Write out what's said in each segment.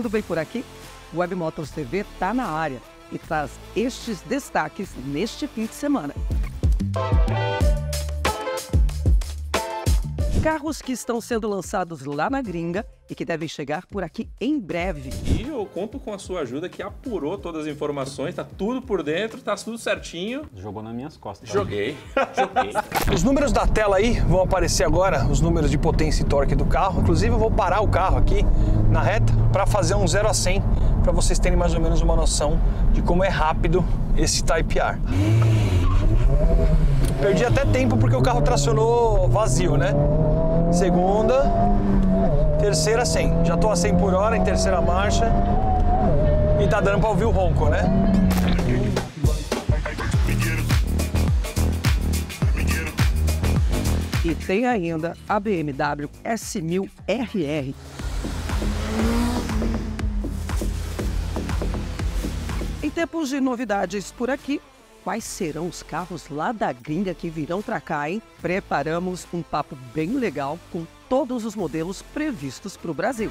tudo bem por aqui? O Web Motors TV está na área e traz estes destaques neste fim de semana. Carros que estão sendo lançados lá na gringa e que devem chegar por aqui em breve. E eu conto com a sua ajuda que apurou todas as informações, tá tudo por dentro, tá tudo certinho. Jogou nas minhas costas. Joguei. Os números da tela aí vão aparecer agora, os números de potência e torque do carro. Inclusive eu vou parar o carro aqui na reta para fazer um 0 a 100, para vocês terem mais ou menos uma noção de como é rápido esse Type R. Perdi até tempo porque o carro tracionou vazio, né? Segunda, terceira 100. Já tô a 100 por hora em terceira marcha e tá dando para ouvir o ronco, né? E tem ainda a BMW S1000RR. Em tempos de novidades por aqui, quais serão os carros lá da gringa que virão pra cá, hein? Preparamos um papo bem legal com todos os modelos previstos para o Brasil.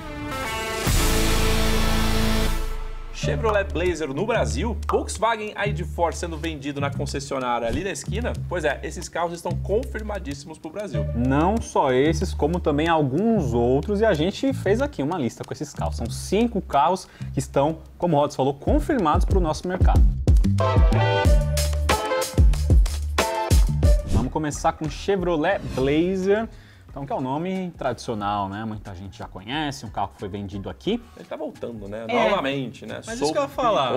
Chevrolet Blazer no Brasil, Volkswagen ID4 sendo vendido na concessionária ali na esquina. Pois é, esses carros estão confirmadíssimos para o Brasil. Não só esses, como também alguns outros, e a gente fez aqui uma lista com esses carros. São 5 carros que estão, como o Rods falou, confirmados para o nosso mercado. Vamos começar com Chevrolet Blazer. Então, que é um nome tradicional, né? Muita gente já conhece, um carro que foi vendido aqui. Ele tá voltando, né? Novamente, né? Mas isso que eu ia falar.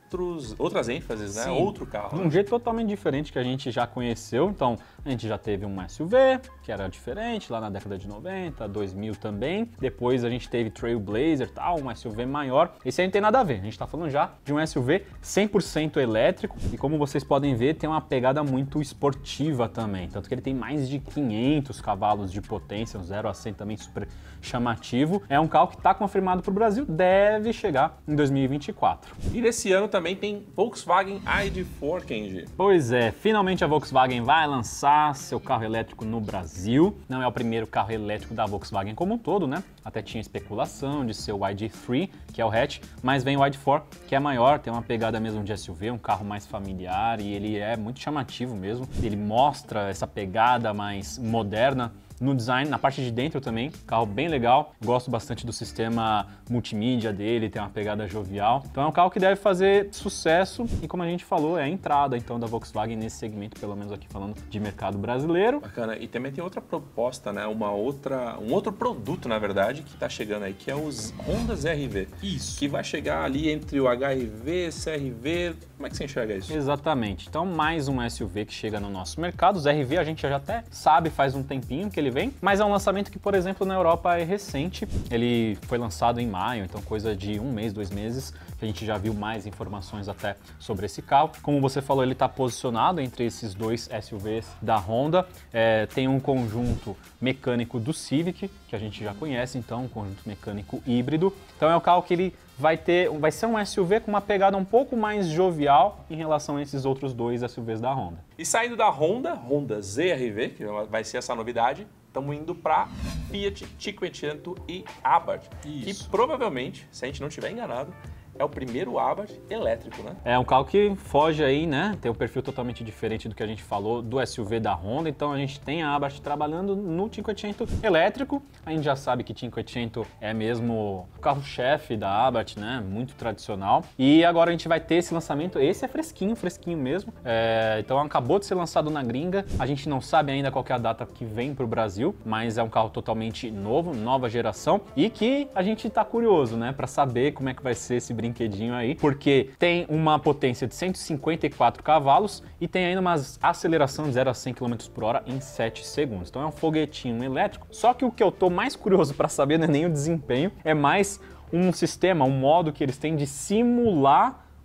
Outras ênfases, né? Sim. Outro carro. De um jeito totalmente diferente que a gente já conheceu. Então, a gente já teve um SUV, que era diferente, lá na década de 90, 2000 também. Depois a gente teve Trailblazer, tal, um SUV maior. Esse aí não tem nada a ver, a gente tá falando já de um SUV 100% elétrico. E como vocês podem ver, tem uma pegada muito esportiva também. Tanto que ele tem mais de 500 cavalos de potência, um 0 a 100 também super chamativo. É um carro que está confirmado para o Brasil, deve chegar em 2024. E nesse ano também tem Volkswagen ID4, Kenji. Pois é, finalmente a Volkswagen vai lançar seu carro elétrico no Brasil. Não é o primeiro carro elétrico da Volkswagen como um todo, né? Até tinha especulação de ser o ID3, que é o hatch, mas vem o ID4, que é maior, tem uma pegada mesmo de SUV, um carro mais familiar e ele é muito chamativo mesmo. Ele mostra essa pegada mais moderna no design, na parte de dentro também, carro bem legal. Gosto bastante do sistema multimídia dele, tem uma pegada jovial. Então é um carro que deve fazer sucesso e, como a gente falou, é a entrada então da Volkswagen nesse segmento, pelo menos aqui falando de mercado brasileiro. Bacana. E também tem outra proposta, né? Um outro produto, na verdade, que tá chegando aí, que é os Honda CR-V. Isso. Que vai chegar ali entre o HR-V, CR-V. Como é que você enxerga isso? Exatamente. Então, mais um SUV que chega no nosso mercado. Os RV a gente já até sabe faz um tempinho que ele vem, mas é um lançamento que, por exemplo, na Europa é recente. Ele foi lançado em maio, então coisa de 1 mês, 2 meses, que a gente já viu mais informações até sobre esse carro. Como você falou, ele está posicionado entre esses dois SUVs da Honda. Tem um conjunto mecânico do Civic, que a gente já conhece, então um conjunto mecânico híbrido. Então é o carro que ele vai ser um SUV com uma pegada um pouco mais jovial em relação a esses outros dois SUVs da Honda. E saindo da Honda ZR-V, que vai ser essa novidade, estamos indo para Fiat 500 e Abarth, que provavelmente, se a gente não estiver enganado, é o primeiro Abarth elétrico, né? É um carro que foge aí, né? Tem um perfil totalmente diferente do que a gente falou do SUV da Honda. Então a gente tem a Abarth trabalhando no 500 elétrico. A gente já sabe que 500 é mesmo o carro-chefe da Abarth, né? Muito tradicional. E agora a gente vai ter esse lançamento. Esse é fresquinho mesmo. Então acabou de ser lançado na gringa. A gente não sabe ainda qual que é a data que vem para o Brasil, mas é um carro totalmente novo, nova geração. E que a gente tá curioso, né? Para saber como é que vai ser esse brinquedinho aí, porque tem uma potência de 154 cavalos e tem ainda uma aceleração de 0 a 100 km por hora em 7 segundos. Então é um foguetinho elétrico, só que o que eu tô mais curioso para saber não é nem o desempenho, é mais um sistema, um modo que eles têm de simular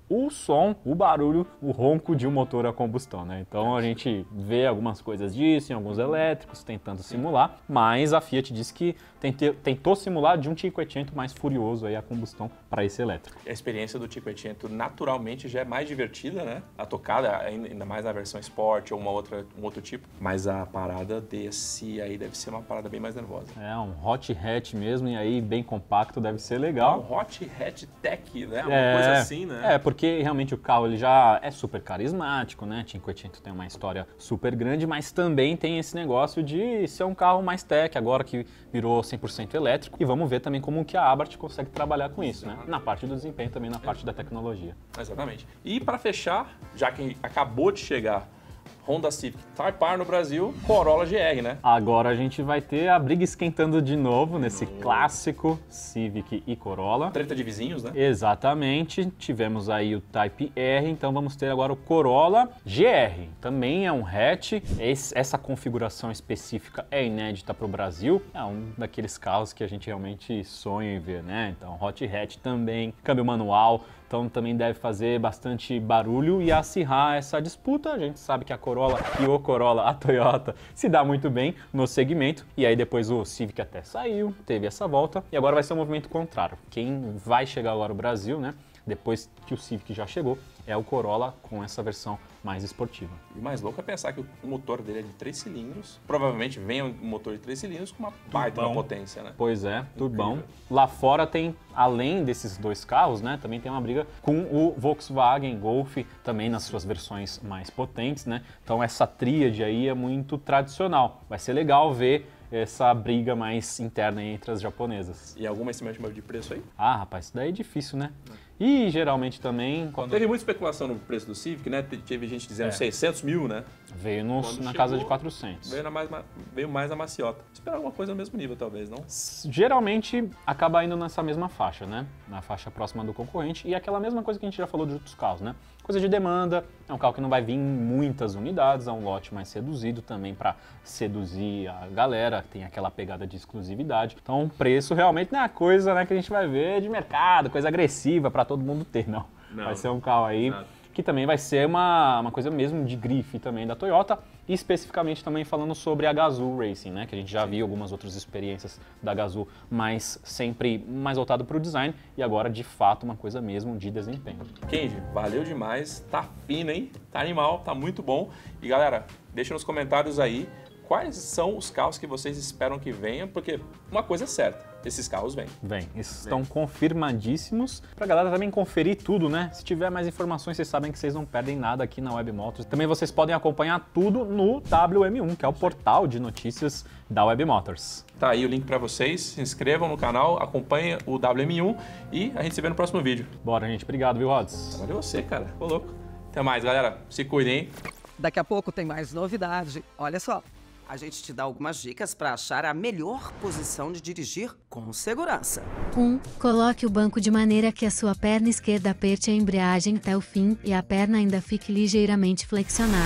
o som, o barulho, o ronco de um motor a combustão, né? Então a gente vê algumas coisas disso em alguns elétricos tentando simular, mas a Fiat disse que tentou simular de um 500 mais furioso aí a combustão para esse elétrico. A experiência do 500 naturalmente já é mais divertida, né? A tocada, ainda mais na versão Sport ou um outro tipo, mas a parada desse aí deve ser uma parada bem mais nervosa. É um hot hatch mesmo, e aí bem compacto, deve ser legal. Um hot hatch tech, né? Uma coisa assim, né? É, porque realmente o carro ele já é super carismático, né? 500 tem uma história super grande, mas também tem esse negócio de ser um carro mais tech, agora que virou 100% elétrico. E vamos ver também como que a Abarth consegue trabalhar com isso, né? Na parte do desempenho, também na parte da tecnologia. Exatamente. E para fechar, já que acabou de chegar Honda Civic Type R no Brasil, Corolla GR, né? Agora a gente vai ter a briga esquentando de novo nesse clássico Civic e Corolla. Treta de vizinhos, né? Exatamente. Tivemos aí o Type R, então vamos ter agora o Corolla GR. Também é um hatch. Essa configuração específica é inédita para o Brasil. É um daqueles carros que a gente realmente sonha em ver, né? Então, hot hatch também, câmbio manual. Então também deve fazer bastante barulho e acirrar essa disputa. A gente sabe que a Corolla e o Corolla, a Toyota, se dá muito bem no segmento. E aí depois o Civic até saiu, teve essa volta. E agora vai ser um movimento contrário. Quem vai chegar agora no Brasil, né? Depois que o Civic já chegou, é o Corolla com essa versão mais esportiva. E o mais louco é pensar que o motor dele é de 3 cilindros. Provavelmente vem um motor de 3 cilindros com uma baita potência, né? Pois é, turbão. Lá fora tem, além desses dois carros, né, também tem uma briga com o Volkswagen Golf, também nas suas versões mais potentes, né? Então essa tríade aí é muito tradicional. Vai ser legal ver essa briga mais interna entre as japonesas. E alguma estimativa de preço aí? Ah, rapaz, isso daí é difícil, né? E geralmente também... Teve muita especulação no preço do Civic, né? Teve gente dizendo 600 mil, né? Veio na casa de 400. Veio mais na maciota. Esperar alguma coisa no mesmo nível, talvez, não? Geralmente acaba indo nessa mesma faixa, né? Na faixa próxima do concorrente. E aquela mesma coisa que a gente já falou de outros carros, né? Coisa de demanda, é um carro que não vai vir em muitas unidades, é um lote mais reduzido também para seduzir a galera, tem aquela pegada de exclusividade. Então o preço realmente não é a coisa, né, que a gente vai ver de mercado, coisa agressiva para todo mundo ter, não. Vai ser um carro aí que também vai ser uma coisa mesmo de grife também da Toyota, e especificamente também falando sobre a Gazoo Racing, né, que a gente já viu algumas outras experiências da Gazoo, mas sempre mais voltado para o design, e agora de fato uma coisa mesmo de desempenho. Kenji, valeu demais, tá fino, hein? Tá animal, tá muito bom. E galera, deixa nos comentários aí quais são os carros que vocês esperam que venham, porque uma coisa é certa, esses carros vêm. Estão confirmadíssimos. Pra galera também conferir tudo, né? Se tiver mais informações, vocês sabem que vocês não perdem nada aqui na Web Motors. Também vocês podem acompanhar tudo no WM1, que é o portal de notícias da Web Motors. Tá aí o link pra vocês, se inscrevam no canal, acompanhem o WM1 e a gente se vê no próximo vídeo. Bora, gente. Obrigado, viu, Rods? Valeu você, cara. Ficou louco. Até mais, galera. Se cuidem, hein? Daqui a pouco tem mais novidade. Olha só. A gente te dá algumas dicas para achar a melhor posição de dirigir com segurança. 1. Coloque o banco de maneira que a sua perna esquerda aperte a embreagem até o fim e a perna ainda fique ligeiramente flexionada.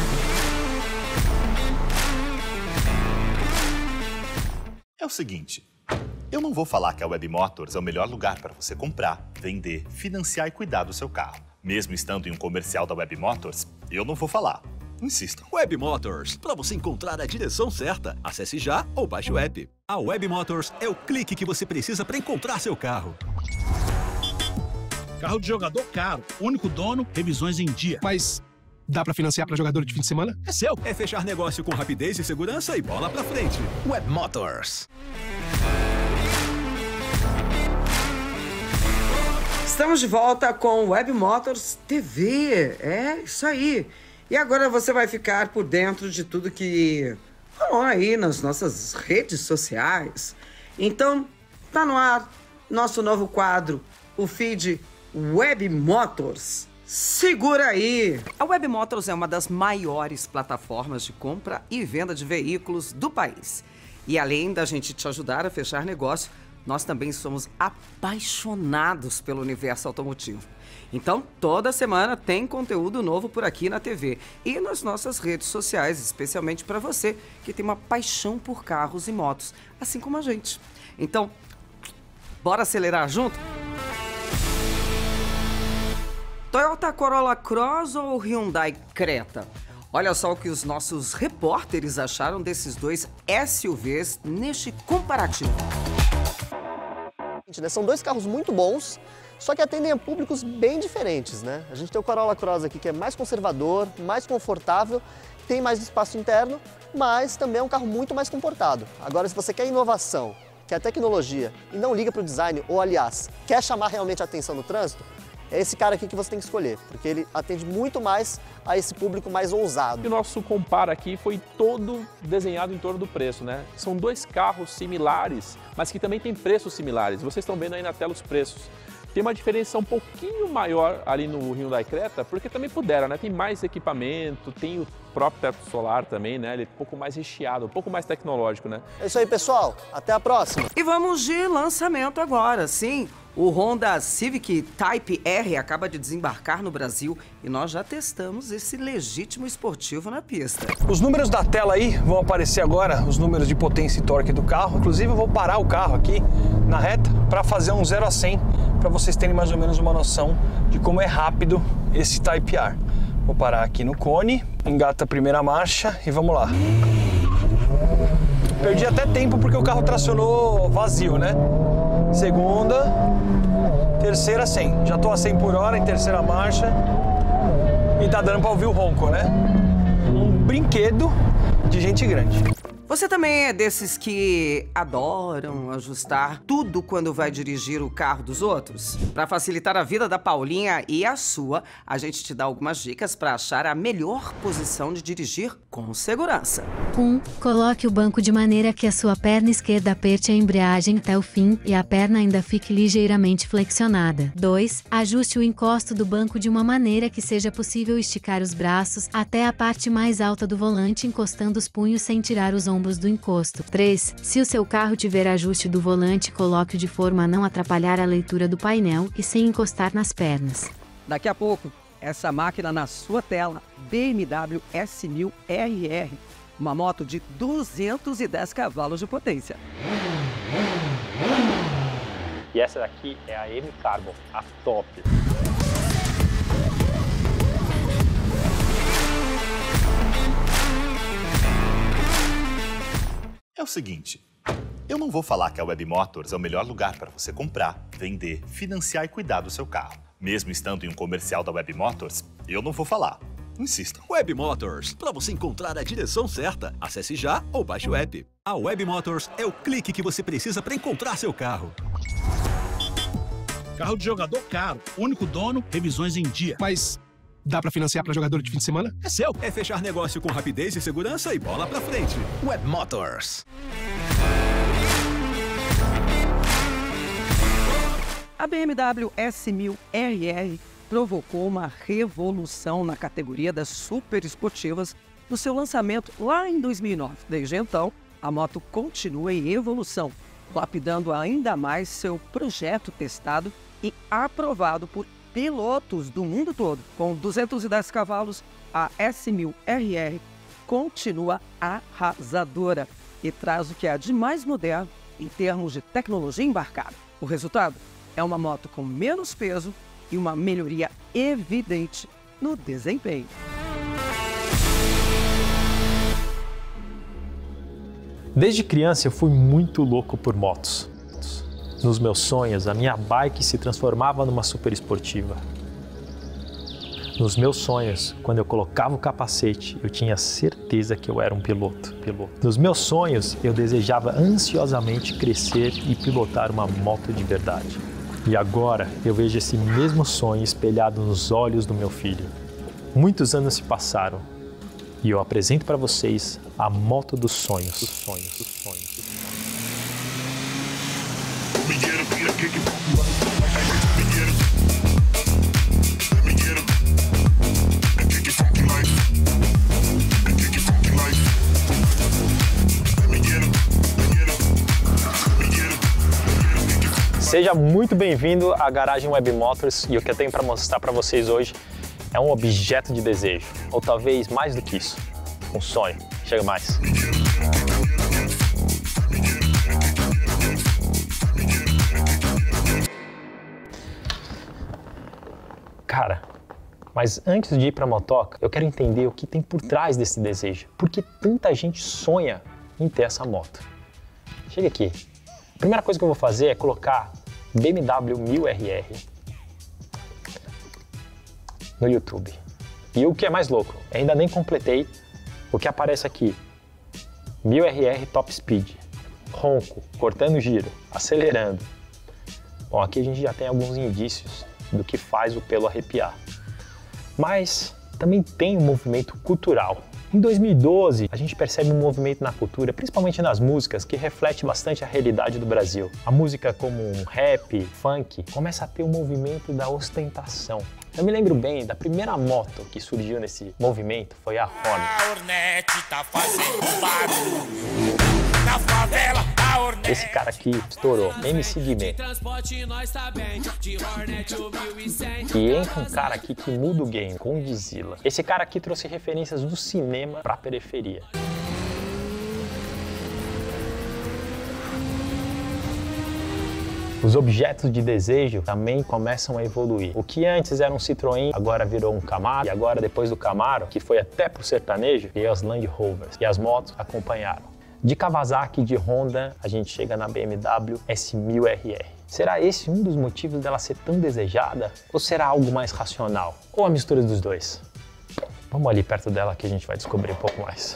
É o seguinte, eu não vou falar que a Web Motors é o melhor lugar para você comprar, vender, financiar e cuidar do seu carro. Mesmo estando em um comercial da Web Motors, eu não vou falar. Insistam. Web Motors, para você encontrar a direção certa, acesse já ou baixe o app. A Web Motors é o clique que você precisa para encontrar seu carro. Carro de jogador caro, único dono, revisões em dia. Mas dá para financiar para jogador de fim de semana? É seu. É fechar negócio com rapidez e segurança e bola para frente. Web Motors. Estamos de volta com Web Motors TV. É isso aí. E agora você vai ficar por dentro de tudo que rolou aí nas nossas redes sociais. Então, tá no ar nosso novo quadro, o feed Web Motors. Segura aí! A Web Motors é uma das maiores plataformas de compra e venda de veículos do país. E além da gente te ajudar a fechar negócio, nós também somos apaixonados pelo universo automotivo. Então, toda semana tem conteúdo novo por aqui na TV e nas nossas redes sociais, especialmente para você que tem uma paixão por carros e motos, assim como a gente. Então, bora acelerar junto? Toyota Corolla Cross ou Hyundai Creta? Olha só o que os nossos repórteres acharam desses dois SUVs neste comparativo. São dois carros muito bons, só que atendem a públicos bem diferentes, né? A gente tem o Corolla Cross aqui que é mais conservador, mais confortável, tem mais espaço interno, mas também é um carro muito mais comportado. Agora, se você quer inovação, quer tecnologia e não liga para o design, ou aliás, quer chamar realmente a atenção no trânsito, é esse cara aqui que você tem que escolher, porque ele atende muito mais a esse público mais ousado. E o nosso compara aqui foi todo desenhado em torno do preço, né? São dois carros similares, mas que também têm preços similares. Vocês estão vendo aí na tela os preços. Tem uma diferença um pouquinho maior ali no Hyundai Creta, porque também pudera, né? Tem mais equipamento, tem o próprio teto solar também, né? Ele é um pouco mais recheado, um pouco mais tecnológico, né? É isso aí, pessoal. Até a próxima. E vamos de lançamento agora, sim. O Honda Civic Type R acaba de desembarcar no Brasil e nós já testamos esse legítimo esportivo na pista. Os números da tela aí vão aparecer agora, os números de potência e torque do carro. Inclusive eu vou parar o carro aqui na reta para fazer um 0 a 100, para vocês terem mais ou menos uma noção de como é rápido esse Type R. Vou parar aqui no cone, engata a primeira marcha e vamos lá. Perdi até tempo porque o carro tracionou vazio, né? Segunda, terceira 100. Já tô a 100 por hora em terceira marcha e tá dando para ouvir o ronco, né? Um brinquedo de gente grande. Você também é desses que adoram ajustar tudo quando vai dirigir o carro dos outros? Para facilitar a vida da Paulinha e a sua, a gente te dá algumas dicas para achar a melhor posição de dirigir com segurança. 1. Coloque o banco de maneira que a sua perna esquerda aperte a embreagem até o fim e a perna ainda fique ligeiramente flexionada. 2. Ajuste o encosto do banco de uma maneira que seja possível esticar os braços até a parte mais alta do volante, encostando os punhos sem tirar os ombros do encosto. 3. Se o seu carro tiver ajuste do volante, coloque-o de forma a não atrapalhar a leitura do painel e sem encostar nas pernas. Daqui a pouco, essa máquina na sua tela, BMW S1000 RR, uma moto de 210 cavalos de potência. E essa daqui é a M-Carbon, a top. É o seguinte, eu não vou falar que a Web Motors é o melhor lugar para você comprar, vender, financiar e cuidar do seu carro. Mesmo estando em um comercial da Web Motors, eu não vou falar. Insistam. Web Motors, para você encontrar a direção certa, acesse já ou baixe o app. A Web Motors é o clique que você precisa para encontrar seu carro. Carro de jogador caro, único dono, revisões em dia. Mas dá pra financiar pra jogador de fim de semana? É seu. É fechar negócio com rapidez e segurança e bola pra frente. Web Motors. A BMW S1000 RR provocou uma revolução na categoria das super esportivas no seu lançamento lá em 2009. Desde então, a moto continua em evolução, lapidando ainda mais seu projeto testado e aprovado por pilotos do mundo todo. Com 210 cavalos, a S1000 RR continua arrasadora e traz o que há de mais moderno em termos de tecnologia embarcada. O resultado é uma moto com menos peso e uma melhoria evidente no desempenho. Desde criança eu fui muito louco por motos. Nos meus sonhos, a minha bike se transformava numa super esportiva. Nos meus sonhos, quando eu colocava o capacete, eu tinha certeza que eu era um piloto. Nos meus sonhos, eu desejava ansiosamente crescer e pilotar uma moto de verdade. E agora eu vejo esse mesmo sonho espelhado nos olhos do meu filho. Muitos anos se passaram e eu apresento para vocês a moto dos sonhos. Seja muito bem-vindo à garagem Web Motors e o que eu tenho para mostrar para vocês hoje é um objeto de desejo, ou talvez mais do que isso, um sonho. Chega mais. Cara, Mas antes de ir para a motoca, eu quero entender o que tem por trás desse desejo. Por que tanta gente sonha em ter essa moto? Chega aqui. A primeira coisa que eu vou fazer é colocar BMW 1000RR no YouTube. E o que é mais louco, ainda nem completei o que aparece aqui. 1000RR Top Speed. Ronco, cortando giro, acelerando. Bom, aqui a gente já tem alguns indícios do que faz o pelo arrepiar. Mas também tem um movimento cultural. Em 2012, a gente percebe um movimento na cultura, principalmente nas músicas, que reflete bastante a realidade do Brasil. A música como um rap, funk, começa a ter um movimento da ostentação. Eu me lembro bem da primeira moto que surgiu nesse movimento, foi a Honda. A Hornet tá fazendo barulho. Na favela, a Hornet. Esse cara aqui estourou, MC Guimê. E entra um cara aqui que muda o game, Condzilla. Esse cara aqui trouxe referências do cinema pra periferia. Os objetos de desejo também começam a evoluir. O que antes era um Citroën, agora virou um Camaro. E agora, depois do Camaro, que foi até pro sertanejo, veio as Land Rovers. E as motos acompanharam. De Kawasaki e de Honda, a gente chega na BMW S1000RR. Será esse um dos motivos dela ser tão desejada? Ou será algo mais racional? Ou a mistura dos dois? Vamos ali perto dela que a gente vai descobrir um pouco mais.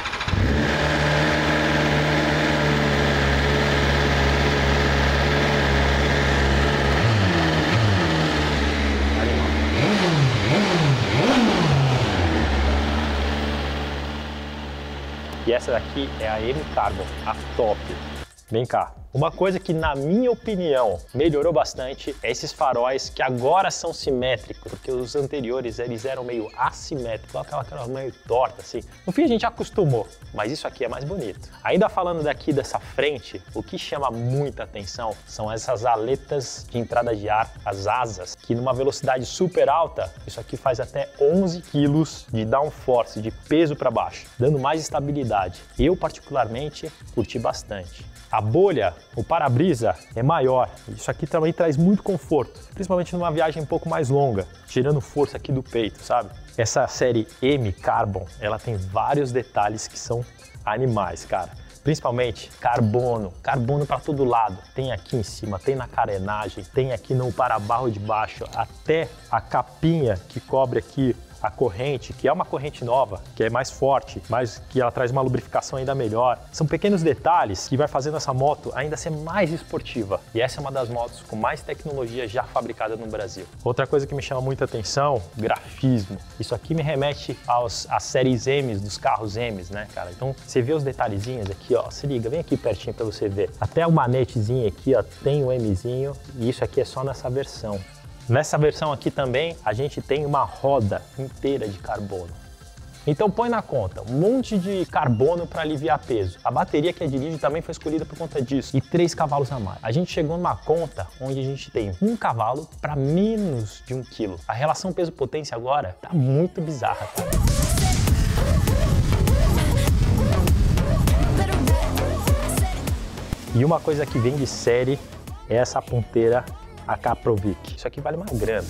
E essa daqui é a M Carbon, a top. Vem cá. Uma coisa que, na minha opinião, melhorou bastante é esses faróis que agora são simétricos, porque os anteriores eles eram meio assimétricos, aquela cara meio torta assim. No fim a gente acostumou, mas isso aqui é mais bonito. Ainda falando daqui dessa frente, o que chama muita atenção são essas aletas de entrada de ar, as asas, que numa velocidade super alta, isso aqui faz até 11 kg de downforce, de peso para baixo, dando mais estabilidade. Eu, particularmente, curti bastante. A bolha, o para-brisa é maior, isso aqui também traz muito conforto, principalmente numa viagem um pouco mais longa, tirando força aqui do peito, sabe? Essa série M Carbon, ela tem vários detalhes que são animais, cara. Principalmente carbono para todo lado. Tem aqui em cima, tem na carenagem, tem aqui no para-barro de baixo, até a capinha que cobre aqui a corrente, que é uma corrente nova, que é mais forte, mas que ela traz uma lubrificação ainda melhor. São pequenos detalhes que vai fazendo essa moto ainda ser mais esportiva. E essa é uma das motos com mais tecnologia já fabricada no Brasil. Outra coisa que me chama muita atenção, grafismo. Isso aqui me remete às séries M's, dos carros M's, né, cara? Então, você vê os detalhezinhos aqui, ó, se liga, vem aqui pertinho pra você ver. Até o manetezinho aqui, ó, tem o Mzinho, e isso aqui é só nessa versão. Nessa versão aqui também, a gente tem uma roda inteira de carbono. Então põe na conta, um monte de carbono para aliviar peso. A bateria que é de lítio também foi escolhida por conta disso. E 3 cavalos a mais. A gente chegou numa conta onde a gente tem 1 cavalo para menos de 1 quilo. A relação peso-potência agora tá muito bizarra, tá? E uma coisa que vem de série é essa ponteira AK Provic. Isso aqui vale uma grana.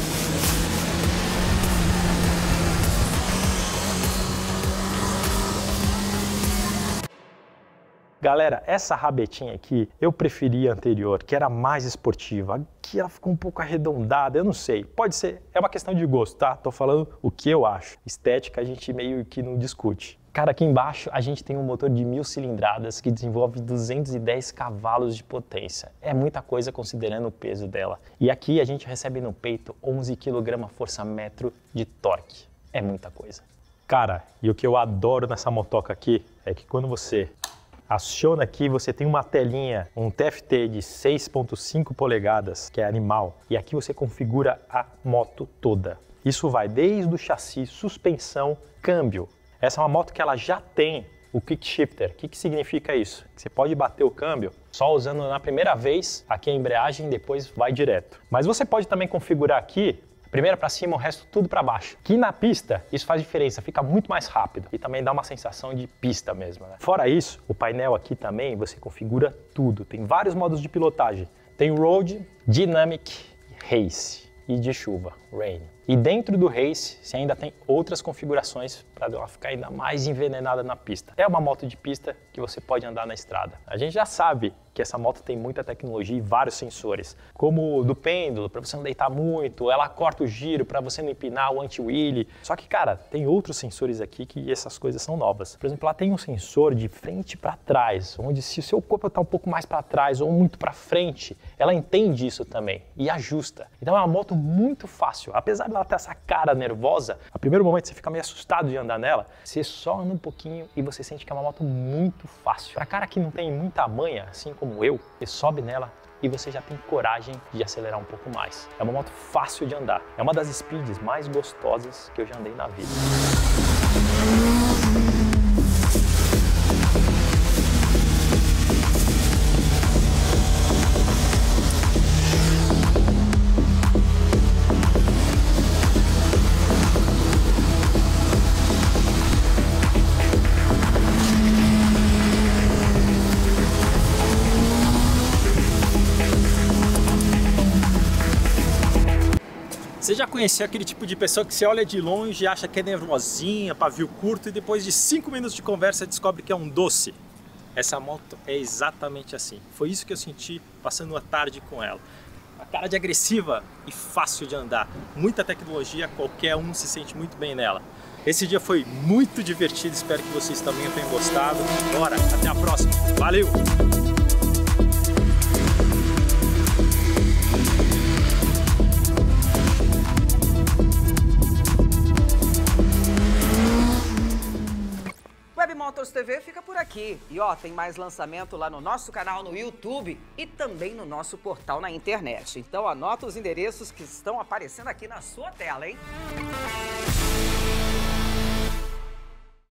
Galera, essa rabetinha aqui, eu preferi a anterior, que era mais esportiva. Aqui ela ficou um pouco arredondada, eu não sei. Pode ser, é uma questão de gosto, tá? Tô falando o que eu acho. Estética a gente meio que não discute. Cara, aqui embaixo a gente tem um motor de 1000 cilindradas que desenvolve 210 cavalos de potência. É muita coisa considerando o peso dela. E aqui a gente recebe no peito 11 kg força-metro de torque. É muita coisa. Cara, e o que eu adoro nessa motoca aqui é que quando você aciona aqui, você tem uma telinha, um TFT de 6.5 polegadas, que é animal. E aqui você configura a moto toda. Isso vai desde o chassi, suspensão, câmbio. Essa é uma moto que ela já tem o Quick Shifter. O que significa isso? Você pode bater o câmbio só usando na primeira vez aqui a embreagem, depois vai direto. Mas você pode também configurar aqui, primeiro para cima, o resto tudo para baixo. Que na pista isso faz diferença, fica muito mais rápido e também dá uma sensação de pista mesmo, né? Fora isso, o painel aqui também você configura tudo. Tem vários modos de pilotagem. Tem Road, Dynamic, Race e de chuva, Rain. E dentro do Race, você ainda tem outras configurações para ela ficar ainda mais envenenada na pista. É uma moto de pista que você pode andar na estrada. A gente já sabe que essa moto tem muita tecnologia e vários sensores, como o do pêndulo, para você não deitar muito, ela corta o giro para você não empinar o anti-wheelie. Só que, cara, tem outros sensores aqui que essas coisas são novas. Por exemplo, lá tem um sensor de frente para trás, onde se o seu corpo está um pouco mais para trás ou muito para frente, ela entende isso também e ajusta. Então é uma moto muito fácil. Apesar dela ter essa cara nervosa, a primeiro momento você fica meio assustado de andar nela, você só anda um pouquinho e você sente que é uma moto muito fácil. Para cara que não tem muita manha, assim como eu, você sobe nela e você já tem coragem de acelerar um pouco mais. É uma moto fácil de andar. É uma das speeds mais gostosas que eu já andei na vida. Você já conheceu aquele tipo de pessoa que você olha de longe e acha que é nervosinha, pavio curto e depois de 5 minutos de conversa descobre que é um doce? Essa moto é exatamente assim. Foi isso que eu senti passando uma tarde com ela. Uma cara de agressiva e fácil de andar. Muita tecnologia, qualquer um se sente muito bem nela. Esse dia foi muito divertido, espero que vocês também tenham gostado. Bora, até a próxima. Valeu! Motors TV fica por aqui. E ó, tem mais lançamento lá no nosso canal no YouTube e também no nosso portal na internet. Então anota os endereços que estão aparecendo aqui na sua tela, hein?